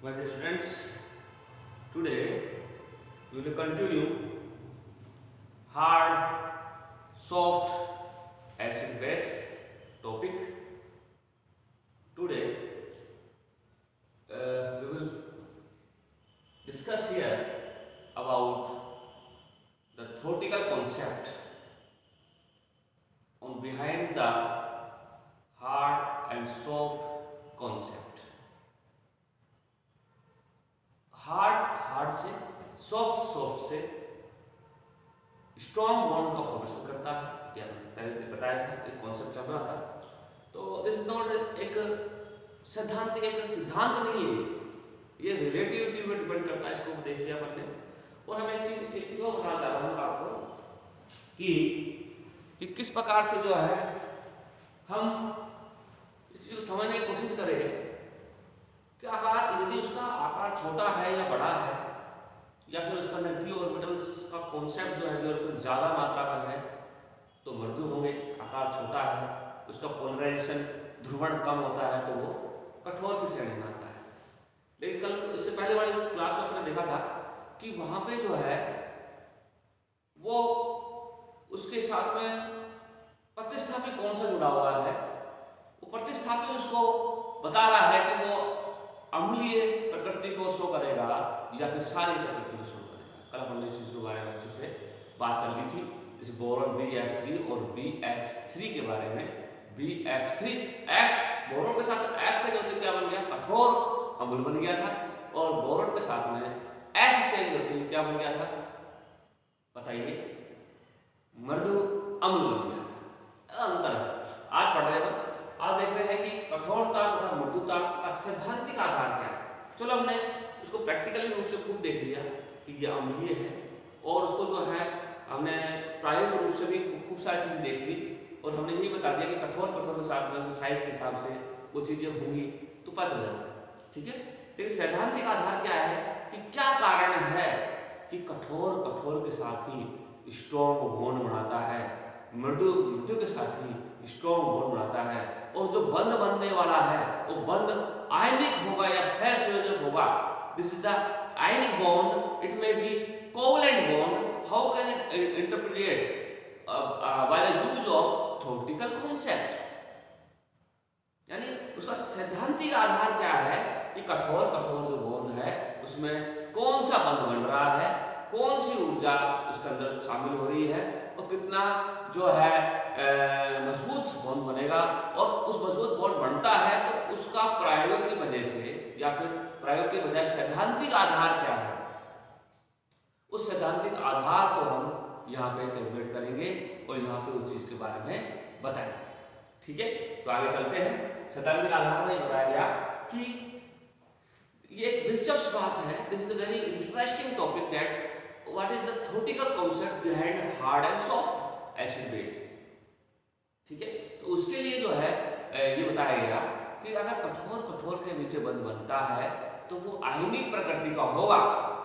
My dear students, today we will continue hard, soft, acid base topic. Today we will discuss here about the theoretical concept on behind the hard and soft concept. Hard से soft से strong bond का formation करता है, या पहले बताया था, एक कॉन्सेप्ट चल रहा था। तो दिस नॉट एक सिद्धांत नहीं है, ये रिलेटिविटी पर डिपेंड करता है। इसको देख लिया अपन ने। और हमें एक चीज और बताना चाह रहा हूँ आपको कि किस प्रकार से जो है हम इस चीज को समझने की कोशिश करें कि आकार, यदि उसका आकार छोटा है या बड़ा है, या फिर उसका डी ऑर्बिटल्स का कॉन्सेप्ट जो है डी ऑर्बिटल ज़्यादा मात्रा में है तो मृदु होंगे, आकार छोटा है, उसका पोलराइजेशन ध्रुवण कम होता है तो वो कठोर की श्रेणी में आता है। लेकिन कल इससे पहले वाली क्लास में आपने देखा था कि वहाँ पे जो है वो उसके साथ में प्रतिस्थापी कौन सा जुड़ा हुआ है, वो प्रतिस्थापी उसको बता रहा है कि वो अम्लीय प्रकृति को शो करेगा या फिर सारी प्रकृति को शो करेगा। कल हमने इस चीज के बारे में अच्छे से बात कर ली थी। इस बोरॉन BF3 और BH3 के बारे में। BF3 F बोरॉन के साथ F चेंज होते क्या बन गया, कठोर अम्ल बन गया था, और बोरॉन के साथ में H चेंज होती क्या बन गया था, बताइए, मृदु अम्ल बन गया था। अंतर है। आज पढ़ रहे हैं, आज देख रहे हैं कि कठोरता तथा मृदुता का सैद्धांतिक आधार क्या है। चलो हमने उसको प्रैक्टिकली रूप से खूब देख लिया कि ये अम्लीय है, और उसको जो है हमने प्रायोगिक रूप से भी खूब सारी चीजें देख ली, और हमने यही बता दिया कि कठोर के साथ में साइज के हिसाब से वो चीजें होंगी तो पता चल जाता है। ठीक है, लेकिन सैद्धांतिक आधार क्या है कि क्या कारण है कि कठोर के साथ ही स्ट्रॉन्ग बॉन्ड बनाता है, मृदु के साथ ही स्ट्रॉन्ग बॉन्ड बनाता है, और जो बंध बनने वाला है वो बंध आयनिक होगा या सहसंयोजक होगा। This is the ionic bond, it may be covalent bond. How can it interpreted by the use of theoretical concept, यानी उसका सैद्धांतिक आधार क्या है कि कठोर जो बॉन्ड है उसमें कौन सा बंध बन रहा है, कौन सी ऊर्जा उसके अंदर शामिल हो रही है, और कितना जो है मजबूत बॉन्ड बनेगा। और उस मजबूत बॉन्ड बनता है तो उसका प्रयोग की वजह से या फिर प्रयोग के बजाय सैद्धांतिक आधार क्या है, उस सैद्धांतिक आधार को हम यहाँ पे कैलकुलेट करेंगे और यहाँ पे उस चीज के बारे में बताएंगे। ठीक है, तो आगे चलते हैं। सैद्धांतिक आधार में बताया गया कि ये एक दिलचस्प बात है। This is a very interesting topic that what is the theoretical concept behind hard and soft acid base. ठीक है, तो उसके लिए जो है ये बताया गया कि अगर कठोर के नीचे बंध बनता है तो वो आयनिक प्रकृति का होगा।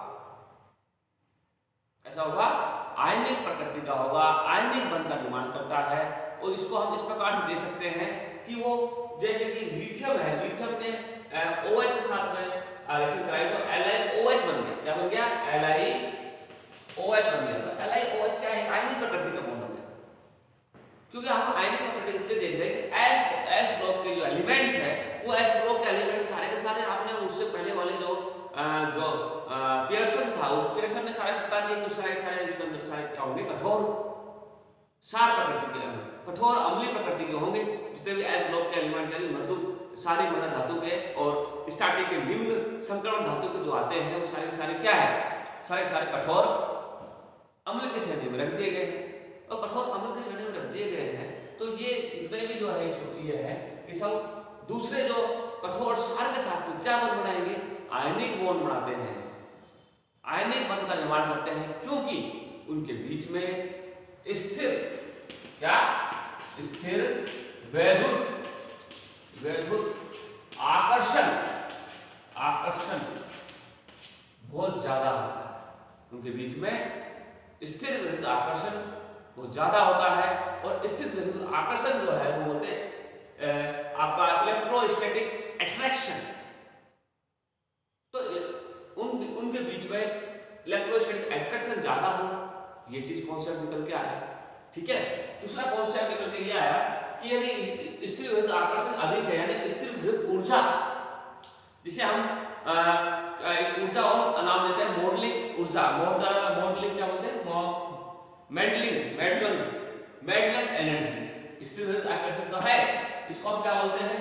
ऐसा होगा, आयनिक प्रकृति का होगा, आयनिक बंध का निर्माण करता है। और इसको हम इस प्रकार से दे सकते हैं कि वो जैसे कि लिथियम है, लिथियम ने OH के साथ में रिएक्शन कराई तो LiOH बन गया। क्या बन गया, LiOH बन गया। LiOH क्या है, आयनिक प्रकृति का बॉन्ड हो गया। क्योंकि हम आयनिक प्रकृति इसलिए देख रहे हैं कि एस ब्लॉक के जो एलिमेंट्स है वो एस ब्लॉक के एलिमेंट सारे के सारे आपने उससे पहले वाले जो पियर्सन था, उस पियर्सन ने सारे बता दिए कि सारे इसके अंदर सारे क्या होंगे, कठोर सार प्रकृति के, कठोर अम्लीय प्रकृति के होंगे। जितने भी एस ब्लॉक के एलिमेंट्स यानी मृदु सारे मृदा धातु के और स्टार्टिंग के निम्न संक्रमण धातु के जो आते हैं वो सारे के सारे क्या है, सारे के सारे कठोर अम्ल की श्रेणी में रख दिए गए हैं। और कठोर अम्ल की श्रेणी में रख दिए गए हैं तो ये जितने भी जो है ये है कि सब दूसरे जो कठोर सार के साथ में क्या बंध बनाएंगे, आयनिक बॉन्ड बनाते हैं, आयनिक बंध का निर्माण करते हैं, क्योंकि उनके बीच में स्थिर क्या, स्थिर वैद्युत आकर्षण बहुत ज्यादा होता है। उनके बीच में स्थिर वैद्युत आकर्षण बहुत ज्यादा होता है, और स्थिर वैद्युत आकर्षण जो है वो बोलते हैं आपका इलेक्ट्रोस्टैटिक अट्रैक्शन। बीच में इलेक्ट्रोस्टैटिक अट्रैक्शन ज्यादा हो, ये चीज कॉन्सेप्ट निकल के आया। ठीक है, दूसरा कॉन्सेप्ट निकल के ये आया कि यदि स्थिर विद्युत आकर्षण अधिक है, यानी स्थिर विद्युत ऊर्जा, जिसे हम एक ऊर्जा और नाम देते हैं मॉडलिंग ऊर्जा। मॉडलिंग क्या बोलते हैं? Madelung energy. स्थिर विद्युत आकर्षण तो है, इसको हम क्या बोलते हैं?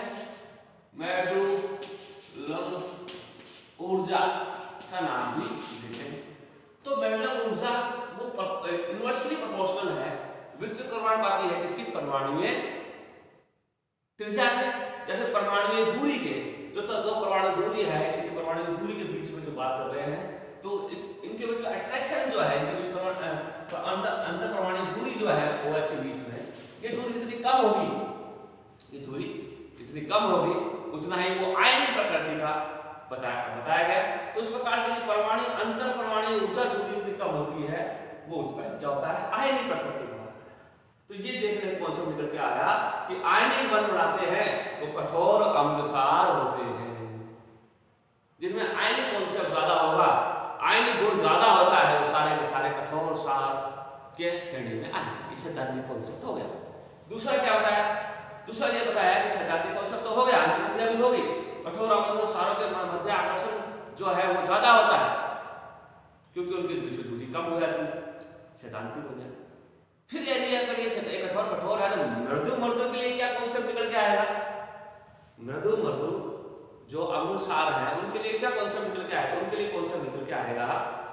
मेडुलन ऊर्जा का नाम भी देते हैं। तो मेडुलन ऊर्जा वो इनवर्सली प्रोपोर्शनल है, विद्युत परिमाणवादी है किसकी? परमाणुीय त्रिज्या के या फिर परमाणुीय दूरी के। जो तो दो परमाणु दूरी है, इनकी परमाणु दूरी के बीच में जो बात कर रहे हैं, तो इनके बीच में अट्रैक्शन जो है, इनके बीच में अंतर परमाणु दूरी जो है OH के बीच में, ये दूरी जितनी कम होगी, ये दूरी जितनी कम होगी उतना ही वो आयनिक प्रकृति का बताया गया। तो इस प्रकार से परमाणु अंतर परमाणु ऊर्जा दूरी जितनी कम होती है वो उसमें क्या होता है? आयनिक प्रकृति का होता है। तो ये देखने का कॉन्सेप्ट निकल के आया कि आयनिक बंध बनाते हैं वो कठोर अम्लसार होते हैं, जिनमें आयनिक कॉन्सेप्ट ज्यादा होगा, आयनिक गुण ज्यादा होता है, वो सारे के सारे कठोर सार के श्रेणी में आएंगे। ये सैद्धांतिक कॉन्सेप्ट हो गया। दूसरा क्या बताया? दूसरा ये बताया कि सैद्धांतिक कॉन्सेप्ट तो हो गया, अंतर्क्रिया भी होगी। कठोर अम्ल सारों के मध्य आकर्षण जो है वो ज्यादा होता है क्योंकि उनके बीच में दूरी कम हो जाती है, सैद्धांतिक हो गया। फिर यदि अगर ये कठोर है तो मृदु के लिए क्या कॉन्सेप्ट निकल के आएगा? मृदु जो अम्ल सार है उनके लिए क्या कॉन्सेप्ट निकल के आएगा? उनके लिए कॉन्सेप्ट निकल के आएगा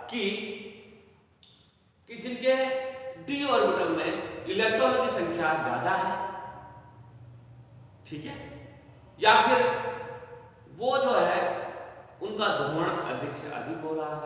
कि जिनके d ऑर्बिटल में इलेक्ट्रॉन की संख्या ज्यादा है, ठीक है, या फिर वो जो है उनका ध्रुवण अधिक से अधिक हो रहा है,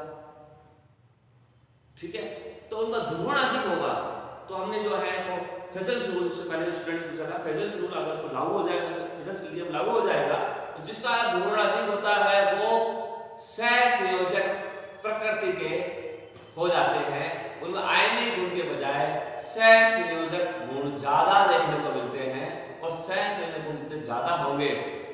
ठीक है। तो उनका ध्रुवण अधिक होगा तो हमने जो है वो फेजल्स रूल से पहले स्टूडेंट पूछा था, फेजल्स रूल अगर उसको लागू हो जाएगा, फेजल्स नियम लागू हो जाएगा, तो जिसका ध्रुवण अधिक होता है वो सहसंयोजक प्रकृति के हो जाते हैं, उनमें आयनिक गुण के बजाय सहसंयोजक गुण ज्यादा देखने को मिलते हैं, और सहसंयोजक गुण जितने ज्यादा होंगे,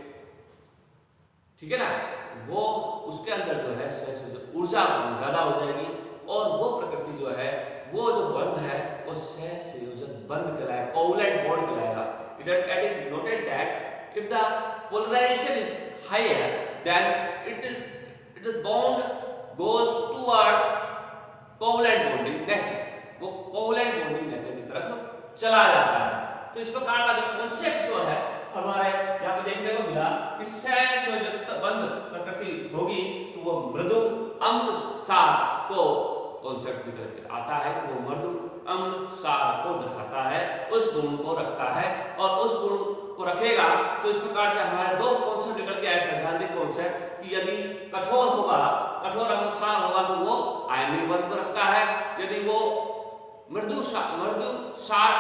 ठीक है ना, वो उसके अंदर जो है सहसंयोजक ऊर्जा ज्यादा हो जाएगी, और वो प्रकृति जो है वो जो बंध है वो सहसंयोजक बंध कहलाएगा, कोवलेंट बॉन्ड कहलाएगा। It is noted that if the polarization is higher, then it is bond goes towards covalent bonding nature, वो कोवलेंट बॉन्डिंग नेचर की तरफ चला जाता है। तो इस प्रकार का जो कॉन्सेप्ट जो है हमारे यहाँ पे देखने को मिला कि सहसंयोजक बंध प्रकृति होगी तो वो मृदु अम्ल सार को कॉन्सेप्ट निकल के आता है, वो मृदु अम्ल सार को दर्शाता है, उस गुण को रखता है, और उस गुण को रखेगा। तो इस प्रकार से हमारे दो कॉन्सेप्ट निकल के आए, सैद्धांतिक कॉन्सेप्ट कि यदि कठोर होगा, कठोर अम्ल सार होगा तो वो आयनिक बंध को रखता है, यदि वो मृदु सार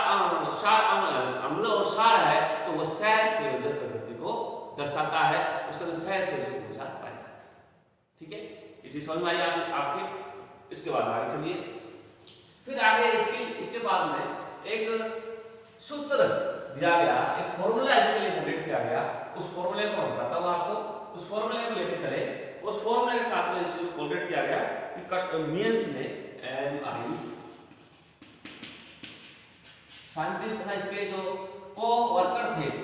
अम्ल और सार है तो वो सहसंयोजक प्रकृति को दर्शाता है, उसका तो सहसंयोजक ऊर्जा पाएगा। ठीक है, इसी समझ में आई आपके। इसके बाद आगे चलिए, फिर आगे इसके बाद में एक सूत्र दिया गया, एक फॉर्मूला इसके लिए जनरेट किया गया। उस फॉर्मूले को मैं बताता हूं आपको, उस फॉर्मूले को लेकर चले। उस फॉर्मूले के साथ में इसे कोलरेट किया गया कि मीन्स में MI साइंटिस्ट था, इसके जो को-वर्कर थे,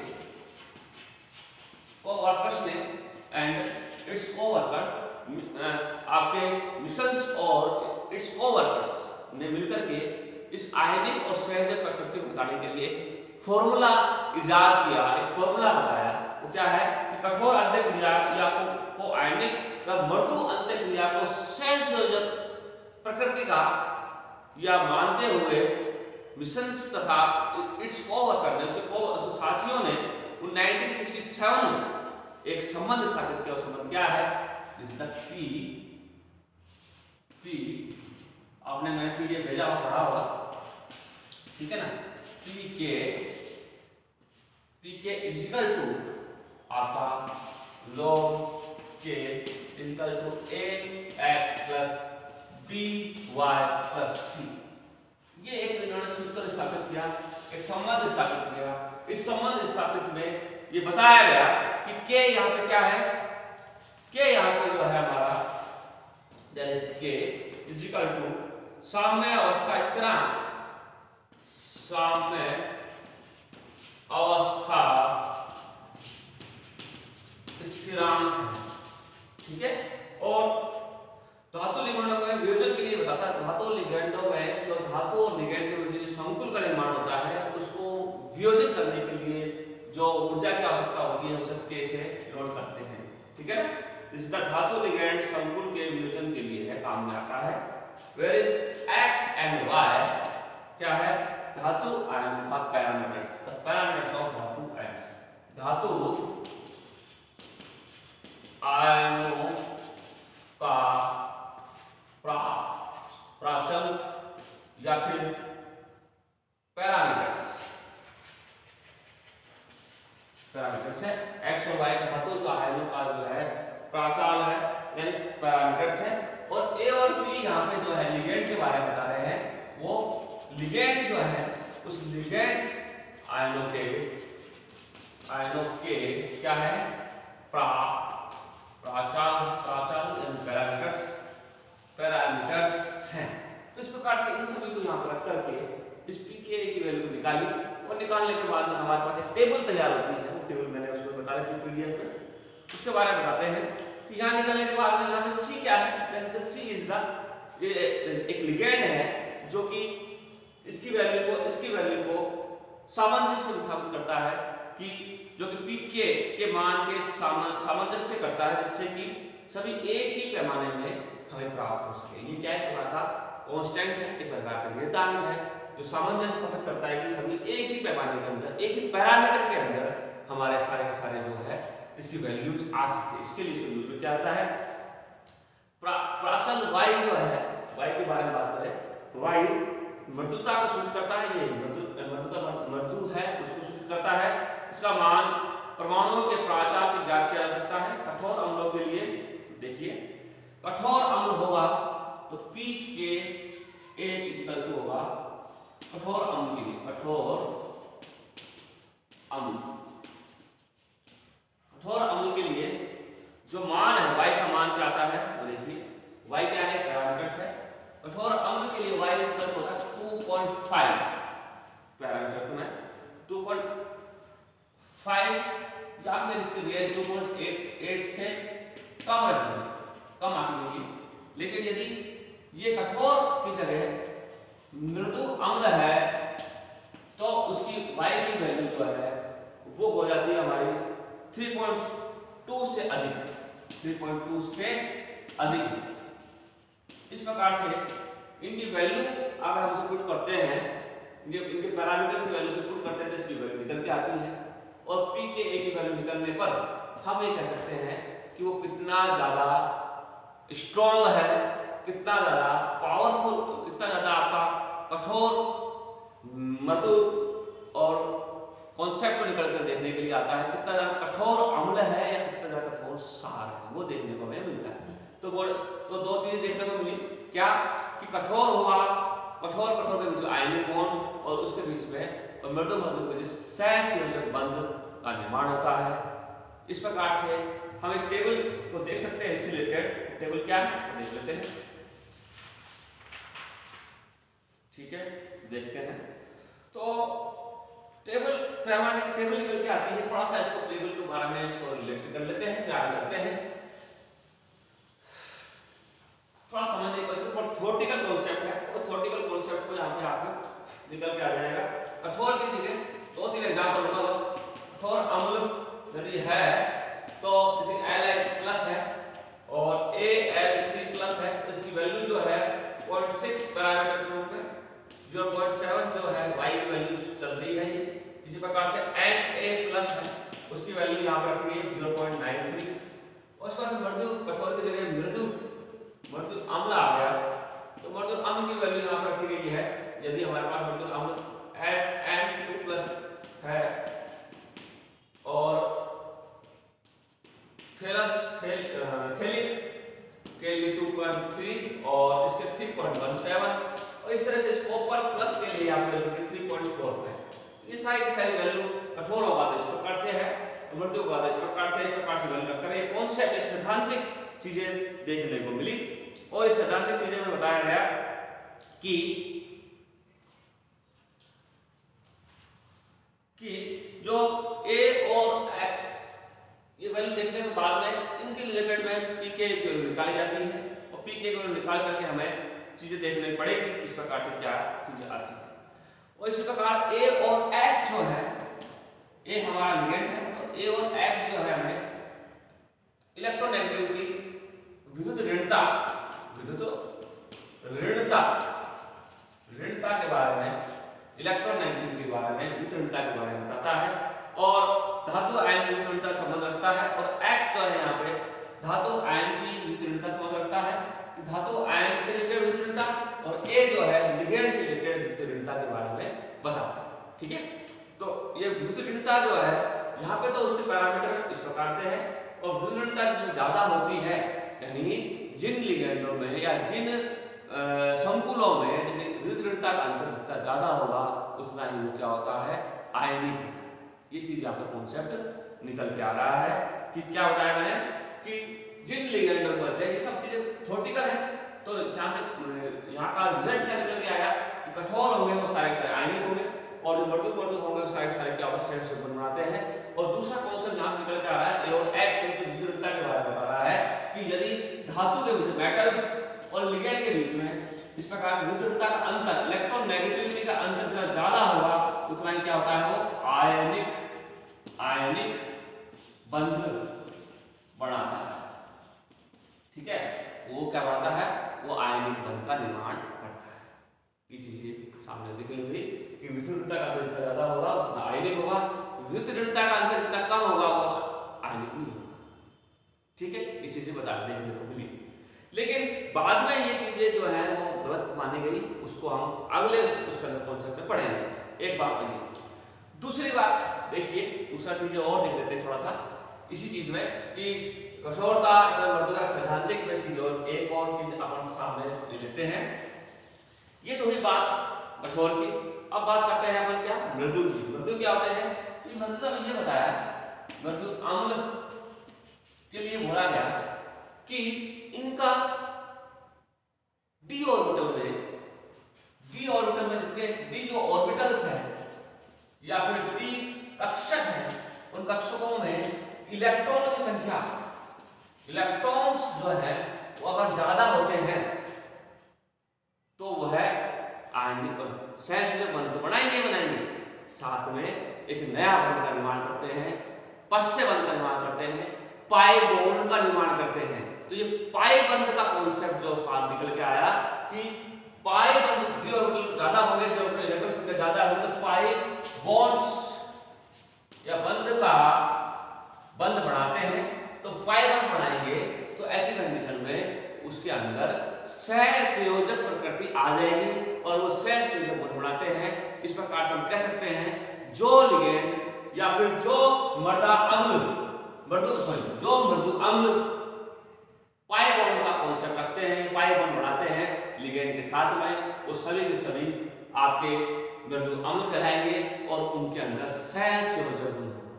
को-वर्कर्स ने एंड इट्स को-वर्कर्स, आपके मिशंस और इट्स को-वर्कर्स ने मिलकर के इस आयनिक और सहसंयोजक प्रकृति को बताने के लिए एक फॉर्मूला इजाद किया, एक फॉर्मूला बताया। वो क्या है कि कठोर अंतःक्रिया या को आयनिक का मृदु अंतःक्रिया को सहसंयोजक प्रकृति का या मानते हुए मिशंस तथा इट्स को-वर्कर ने उसके साथियों ने 1967 में एक संबंध स्थापित किया। संबंध क्या है? जिसका P आपने मैंने पीडीएफ भेजा हुआ पढ़ा होगा, ठीक है ना। PK इक्वल टू आपका log K equal to AX plus BY plus C। ये एक इन्होंने सूत्र स्थापित किया, एक संबंध स्थापित किया। इस संबंध स्थापित में ये बताया गया कि K यहाँ पे क्या है, K यहाँ पे जो है हमारा that is K equal to साम्य अवस्था स्थिरांक, साम्य अवस्था स्थिरांक, ठीक है। और धातु लिगेंडों में वियोजन के लिए बताता है, धातु लिगेंडों में जो धातु और लिगेंड के बीच जो संकुल का निर्माण होता है उसको वियोजित करने के लिए जो ऊर्जा की आवश्यकता होती है उसे K से नोट करते हैं, ठीक है ना। इस धातु लिगेंड संकुल के वियोजन के लिए है, काम में आता है। Where is X and Y क्या है, धातु आयन का पैरामीटर्स, पैरामीटर्स ऑफ धातु आयन, धातु आयनों का प्राचल या फिर पैरामीटर्स, पैरामीटर्स है। एक्स और वाई धातु का आयनों का जो है प्राचाल है, यानी पैरामीटर्स है। और ए और बी यहाँ पे जो है लिगेंड के बारे में बता रहे हैं, वो लिगेंड जो है उस लिगेंड आयनों के क्या है, प्राचाल पैरामीटर्स हैं। तो इस प्रकार से इन सभी को यहाँ पर रख करके इस pK की वैल्यू को निकाली, और निकालने के बाद में हमारे पास एक टेबल तैयार होती है। वो टेबल मैंने उसमें बता रखी PDF में, उसके बारे में बताते हैं कि यहाँ निकालने के बाद में यहाँ पे C क्या है, C इज द, ये एक लिगेंड है जो कि इसकी वैल्यू को सामंजस्य स्थापित करता है, कि जो कि pK के मान के सामंजस्य करता है, जिससे कि सभी एक ही पैमाने में हमें प्राप्त हो सके। ये क्या है, प्रकार का कांस्टेंट है, एक प्रकार का नियतांक है जो सामंजस्य स्थापित करता है कि सभी एक ही पैमाने के अंदर, एक ही पैरामीटर के अंदर हमारे सारे के सारे जो है इसकी वैल्यूज आ सके। इसके लिए इसको यूज में क्या आता है, प्राचल y जो है, y के बारे में बात करें, y मृदुता को सूचित करता है, ये मृदु है उसको सूचित करता है। इसका मान परमाणुओं के प्राचाल की ज्ञात किया जा सकता है। कठोर अम्लों के लिए देखिए, कठोर अम्ल होगा तो pK इक्वल टू होगा कठोर अम्ल के लिए, कठोर अम्ल के लिए जो मान है, y का मान क्या आता है वो देखिए, y क्या है, पैरामीटर्स है। कठोर अम्ल के लिए y इक्वल होता है 2.5, पैरामीटर में 2.5 या फिर इसकी रेंज 2.8 से कम रखिए, कम आती होगी। लेकिन यदि ये कठोर की जगह मृदु अम्ल है तो उसकी y की वैल्यू जो है वो हो जाती है हमारी 3.2 से अधिक, 3.2 से अधिक। इस प्रकार से इनकी वैल्यू अगर हम पुट करते हैं, इनके पैरामीटर की वैल्यू से पुट करते हैं तो इसकी वैल्यू निकल के आती है। और pK की वैल्यू निकलने पर हम ये कह सकते हैं कि वो कितना ज्यादा स्ट्रॉन्ग है, कितना ज्यादा पावरफुल, कितना ज्यादा आपका कठोर मृदु और कॉन्सेप्ट को निकल कर देखने के लिए आता है, कितना ज्यादा कठोर अम्ल है या कितना ज्यादा कठोर सार है, वो देखने को हमें मिलता है। तो दो चीजें देखने को मिली, क्या कि कठोर होगा, कठोर के बीच में आयनिक बॉन्ड और उसके बीच में और मृदु के बीच सहसंयोजक बंध का निर्माण होता है। इस प्रकार से हम एक टेबल को देख सकते हैं, इससे रिलेटेड टेबल क्या है वो देख लेते हैं, ठीक है, देखते हैं। तो टेबल पैमाने की टेबल निकल के आती है, थोड़ा सा इसको टेबल के बारे में इसको रिलेट कर लेते हैं, फिर आगे चलते हैं। थोड़ा समझने की कोशिश, थोड़ा थ्योरेटिकल कॉन्सेप्ट है, वो थ्योरेटिकल कॉन्सेप्ट को यहाँ पे आपको निकल के आ जाएगा। कठोर की जगह 2-3 एग्जांपल होगा बस। कठोर अम्ल यदि है तो जैसे Al+ है और Al3+ है, इसकी वैल्यू जो है 0.6 पैरामीटर के रूप में, 0.7 जो है y की वैल्यू चल रही है ये। इसी प्रकार से Na+ है, उसकी वैल्यू यहाँ पर रखी है 0.93। और उसके बाद मृदु, कठोर की जगह मृदु अम्ल आ गया, तो मृदु अम्ल की वैल्यू यहाँ पर रखी गई है। यदि हमारे पास मृदु अम्ल SN2+ है और थैलिक के लिए 2.3 और इसके 3.17 और इस तरह से कॉपर प्लस के लिए यहाँ पे 3.45। ये सारी वैल्यू कठोर होगा तो इस प्रकार से है, मृदु होगा तो इस प्रकार से वैल्यू रखकर एक कॉन्सेप्ट, एक सैद्धांतिक चीजें देखने को मिली। और इस सैद्धांतिक चीजों में बताया गया कि जो A और X ये वैल्यू देखने के बाद में इनके रिलेटेड में P के वैल्यू निकाली जाती है और P के वैल्यू निकाल करके हमें चीजें देखनी पड़ेगी किस प्रकार से क्या चीजें आती है। और इसी प्रकार A और X जो है, A हमारा लिगेंड है, तो A और X जो है हमें इलेक्ट्रोनेगेटिविटी, विद्युत ऋणता के बारे में, इलेक्ट्रोनेगेटिविटी के बारे में, विद्युत ऋणता के बारे में बताता है और धातु आयन की विद्युत ऋणता संबंध रखता है। और X जो है यहाँ पे धातु आयन की विद्युत ऋणता संबंध रखता है कि धातु आयन से रिलेटेड विद्युत ऋणता, और A जो है लिगेंड से रिलेटेड विद्युत ऋणता के बारे में बताता है। ठीक है, तो ये विद्युत ऋणता जो है यहाँ पे तो उसके पैरामीटर इस प्रकार से है, और विद्युत ऋणता जिसमें ज्यादा होती है, यानी जिन लिगेंडों में या जिन संकुलों में जैसे विद्युत ऋणता का अंतर जितना ज्यादा होगा उतना ही वो क्या होता है, आयनिक। ये चीज यहाँ पे कॉन्सेप्ट निकल के आ रहा है कि क्या बताया मैंने कि जिन लिगेंडों पर ये सब चीजें थ्योरेटिकल है, तो यहाँ का रिजल्ट क्या निकल के आया कि कठोर होंगे वो सारे आयनिक होंगे और जो मृदु होंगे वो सारे क्या अवश्य से बनाते हैं। और दूसरा कॉन्सेप्ट यहाँ से निकल के आ रहा है A और X से विद्युत ऋणता के बारे में बता रहा है कि यदि धातु के बीच मेटल और लिगेंड के बीच में इस प्रकार विद्युत ऋणता का अंतर, इलेक्ट्रोनेगेटिविटी का अंतर जितना ज्यादा होगा उतना ही क्या होता है, वो आयनिक बंध बनाता है। ठीक है, वो क्या बनाता है, वो आयनिक बंध का निर्माण करता है। ये चीजें सामने दिख लेंगी कि विद्युत ऋणता का अंतर जितना ज्यादा होगा उतना आयनिक होगा, विद्युत ऋणता का अंतर जितना कम होगा वो आयनिक नहीं होगा। ठीक है, ये चीजें देखने को मिली, लेकिन बाद में ये चीजें जो है वो गलत मानी गई, उसको हम अगले उसका कॉन्सेप्ट में पढ़ेंगे। एक बात तो ये। दूसरी बात देखिए, दूसरा चीज और देख लेते हैं थोड़ा सा इसी चीज में कि कठोरता मृदुता सैद्धांतिक में चीज, और एक और चीज अपन सामने ले लेते हैं। ये तो हुई बात कठोर की। अब बात करते हैं अपन क्या, मृदु की। मृदु क्या होते हैं, कि मृदुता में ये बताया मृदु अम्ल के लिए बोला गया कि इनका डी ऑर्बिटल में जितने डी जो ऑर्बिटल्स है या फिर डी कक्षक है, उन कक्षकों में इलेक्ट्रॉनों की संख्या, इलेक्ट्रॉन्स जो है वो अगर ज्यादा होते हैं तो वह आयनिक सहसंयोजक बंध तो बनाएंगे, साथ में एक नया बंध का निर्माण करते हैं, पश्य बंध का निर्माण करते हैं, पाई बॉन्ड का निर्माण करते हैं। तो ये पाई बंध का कॉन्सेप्ट जो निकल के आया कि पाई बंध डी ऑर्बिटल ज्यादा होंगे, डी ऑर्बिटल इलेक्ट्रॉन संख्या ज्यादा होगी, तो पाई बॉन्ड्स या बंध बनाते हैं। तो पाई बंध बनाएंगे तो ऐसी कंडीशन में उसके अंदर सहसंयोजक प्रकृति आ जाएगी और वो सहसंयोजक बंध बनाते हैं। इस प्रकार से हम कह सकते हैं जो लिगेंड या फिर जो मृदु अम्ल पाई बॉन्ड का कॉन्सेप्ट रखते हैं, पाई बॉन्ड बनाते हैं लिगेंड के साथ में, वो सभी के सभी आपके मृदु अम्ल कहलाएंगे और उनके अंदर सहसंयोजक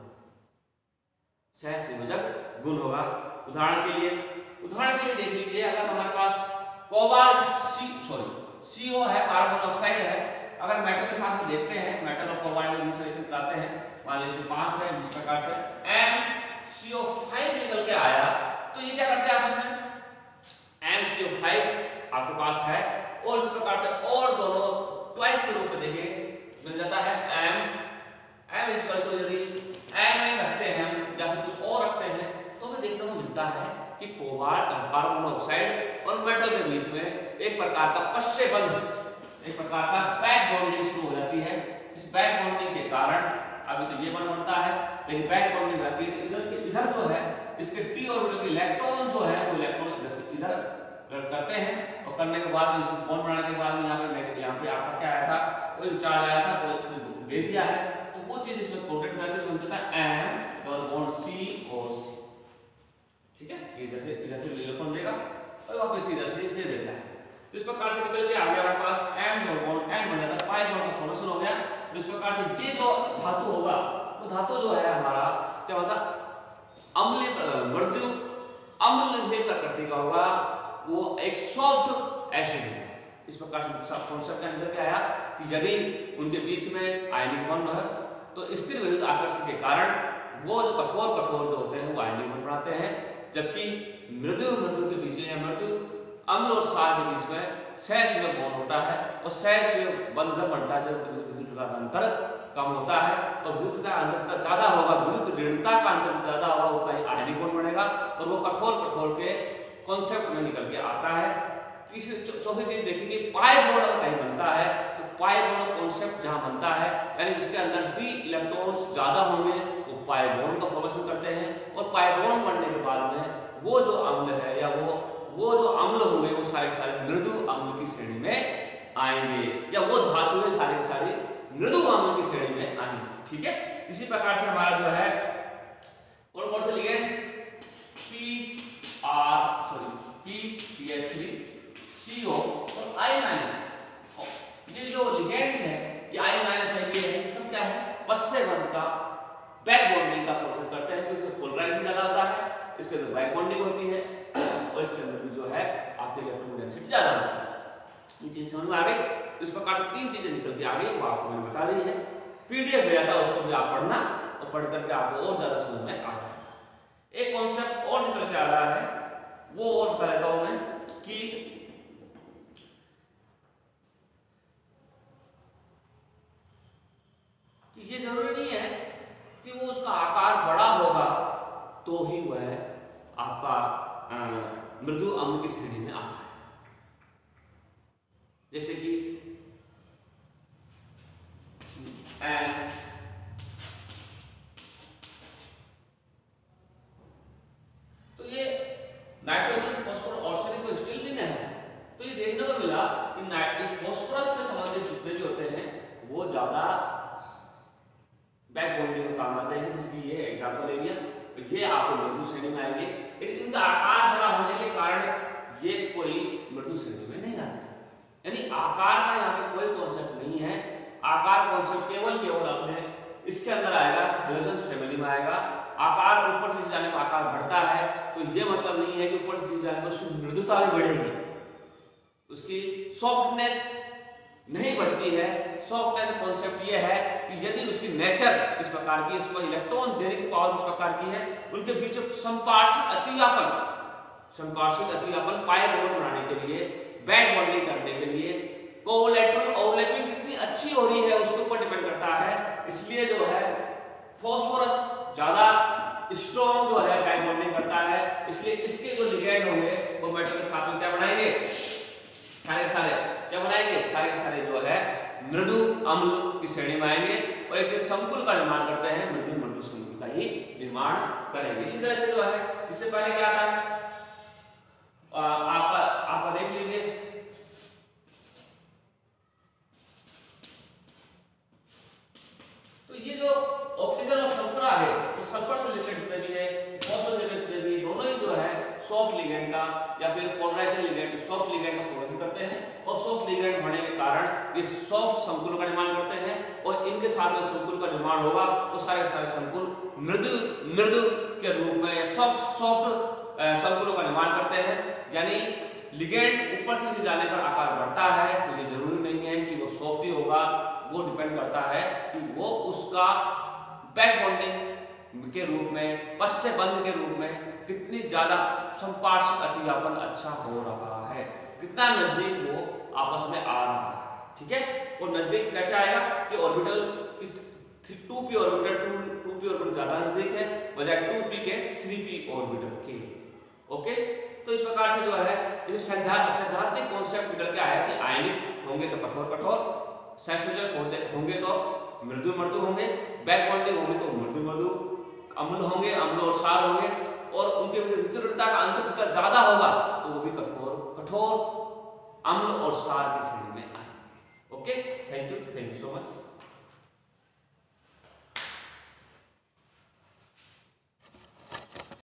गुण होगा। उदाहरण के लिए देख लीजिए, अगर हमारे पास CO है, कार्बन ऑक्साइड है, अगर मेटल के साथ में देखते हैं, मेटल और कोबाल्ट में रिलेशन कराते हैं, मान लीजिए 5 है, जिस प्रकार से MCO5 निकल के आया, तो ये क्या करते हैं आपस में, MCO5 आपके पास है और इस प्रकार से और दोनों ट्वाइस के रूप में देखिए मिल जाता है M इक्वल टू यदि M रखते हैं या फिर कुछ और रखते हैं तो हमें देखने को मिलता है कि कोबाल्ट और कार्बन ऑक्साइड और मेटल के बीच में एक प्रकार का पश्य बंध, एक प्रकार का बैक बॉन्डिंग शुरू हो जाती है। इस बैक बॉन्डिंग के कारण अभी तो ये बंध बनता है, लेकिन बैक बॉन्डिंग आती है इधर से इधर जो है इसके डी ऑर्बिटल के इलेक्ट्रॉन जो है वो इलेक्ट्रॉन इधर से इधर करते हैं और करने के बाद में इसको बॉन्ड बनाने के बाद में यहाँ पे आपका क्या आया था, कोई चार्ज आया था, कोई इसमें दे दिया है, तो वो चीज इसमें कोटेड हो जाती है, बनता है M डबल बॉन्ड C और C। ठीक है, इधर से इलेक्ट्रॉन देगा और वापस इधर से दे देता है। तो इस प्रकार से निकल के आ गया हमारे पास M डबल बॉन्ड N बन जाता है, पाई बॉन्ड का फॉर्मेशन हो गया। तो इस प्रकार से ये जो धातु होगा वो धातु जो है हमारा क्या होता है, मृदु अम्ल प्रकृति का होगा, वो एक सॉफ्ट एसिड है। इस प्रकार से कॉन्सेप्ट के अंदर क्या आया कि यदि उनके बीच में आयनिक बॉन्ड है तो स्थिर विद्युत आकर्षण के कारण वो जो कठोर जो होते हैं वो आयनिक बॉन्ड बनाते हैं, जबकि मृदु के बीच या मृदु अम्ल और क्षार के बीच में सहसंयोजक बॉन्ड होता है और सहसंयोजक बंध जब बनता है जब विद्युत का अंतर कम होता है तो विद्युत का अंतर ज्यादा होगा, विद्युत ऋणता का अंतर ज्यादा होगा उतना ही आयनिक बॉन्ड बनेगा और वो कठोर के कॉन्सेप्ट में निकल के आता है। तीसरी चौथी चीज देखिए कि पाई बॉन्ड अगर कहीं बनता है तो पाई बॉन्ड कॉन्सेप्ट जहां बनता है यानी जिसके अंदर डी इलेक्ट्रॉन्स ज्यादा होंगे वो पाई बॉन्ड का फॉर्मेशन करते हैं और पाई बॉन्ड बनने के बाद में वो जो अम्ल है या वो जो अम्ल होंगे वो सारे मृदु अम्ल की श्रेणी में आएंगे या वो धातुएं सारी मृदु अम्ल की श्रेणी में आएंगे। ठीक है, इसी प्रकार से हमारा जो है कौन से लिगेंड PPH3CO और I-, ये जो लिगेंड्स हैं ये I- है, ये सब क्या है पश्चय बंध का बैक बॉन्डिंग का प्रोसेस करते हैं क्योंकि पोलराइजेशन ज्यादा होता है, इसके अंदर बैक बॉन्डिंग होती है और इसके अंदर भी जो है आपके इलेक्ट्रॉन डेंसिटी ज्यादा होती है। ये चीज समझ में आ गई। तो इस प्रकार से तीन चीजें निकल के आ गई वो आपको मैंने बता दी है। पीडीएफ भेजा था उसको भी आप पढ़ना और पढ़ करके आपको और ज्यादा समझ में आ जाएगा। एक कॉन्सेप्ट और निकल के आ रहा है वो और बता देता हूं मैं कि ये जरूरी नहीं है कि वो उसका आकार बड़ा होगा तो ही वह आपका मृदु अम्ल की श्रेणी में आता है। जैसे कि तो ये नाइट्रोजन फास्फोरस ऑर्सेनिक तो स्टील भी नहीं है, तो ये देखने को मिला कि फास्फोरस से संबंधित जितने भी होते हैं वो ज्यादा बैक बॉन्डिंग में काम आते हैं, जिसकी ये एग्जांपल ले लिया। ये आपको मृदु श्रेणी में आएंगे, लेकिन इनका आकार बड़ा होने के कारण ये कोई मृदु श्रेणी में नहीं आते। यानी आकार का यहाँ पे कोई कॉन्सेप्ट नहीं है, आकार कॉन्सेप्ट केवल अपने इसके अंदर आएगा, हेलोजन्स फैमिली में आएगा। आकार ऊपर से जाने में आकार बढ़ता है तो ये मतलब नहीं है कि ऊपर से जाने में उसकी मृदुता भी बढ़ेगी, उसकी सॉफ्टनेस नहीं बढ़ती है। सॉफ्टनेस का कॉन्सेप्ट ये है कि यदि उसकी नेचर इस प्रकार की, उसको इलेक्ट्रॉन देने की पावर इस प्रकार की है, उनके बीच संपार्श्विक अतिव्यापन पाई बॉन्ड बनाने के लिए, बैक बॉन्डिंग करने के लिए, कोलेटरल ओवरलैपिंग कितनी अच्छी हो रही है उसके ऊपर डिपेंड करता है। इसलिए जो है फास्फोरस ज्यादा स्ट्रॉन्ग जो है बैक बॉन्डिंग करता है, इसलिए इसके जो लिगेंड होंगे वो मेटल के साथ में क्या बनाएंगे, सारे क्या बनाएंगे, सारे जो है मृदु अम्ल की श्रेणी में आएंगे और एक संकुल का निर्माण करते हैं, मृदु संकुल का ही निर्माण करेंगे। इसी तरह से जो है इससे पहले क्या आता है आपका देख लीजिए, तो ये जो ऑक्सीजन और सल्फर आ गए तो सल्फर से रिलेटेड जितने भी है, फॉस्फोरस से रिलेटेड भी, दोनों ही जो है सॉफ्ट लिगेंड का या फिर पोलराइजेशन लिगेंड, सॉफ्ट लिगेंड का फॉर्मेशन करते हैं और सॉफ्ट लिगेंड होने के कारण ये सॉफ्ट संकुल का निर्माण करते हैं और इनके साथ में संकुल का निर्माण होगा वो सारे संकुल मृदु के रूप में सॉफ्ट संकुलों का निर्माण करते हैं। यानी लिगेंड ऊपर से नीचे जाने पर आकार बढ़ता है तो ये जरूरी नहीं है कि वो सॉफ्ट ही होगा, वो डिपेंड करता है कि वो उसका बैक बॉन्डिंग के रूप में, पश्चय बंध के रूप में कितनी ज्यादा संपार्श्विक अतिव्यापन अच्छा हो रहा है, कितना नजदीक वो आपस में आ रहा है। ठीक है, और नजदीक कैसे आएगा कि ऑर्बिटल 2p ऑर्बिटल ज्यादा नजदीक है बजाय 2p के 3p ऑर्बिटल के। ओके, तो इस प्रकार से जो है ये सैद्धांतिक कॉन्सेप्ट निकल के आया कि आयनिक होंगे तो कठोर, सहसंयोजक होंगे तो मृदु होंगे, बैक बॉन्डिंग होंगे तो मृदु, अम्ल होंगे, अम्ल और क्षार होंगे और उनके विद्युतता का अंतर ज्यादा होगा तो वो भी कठोर अम्ल और क्षार की श्रेणी में आएंगे। Okay, thank you so much.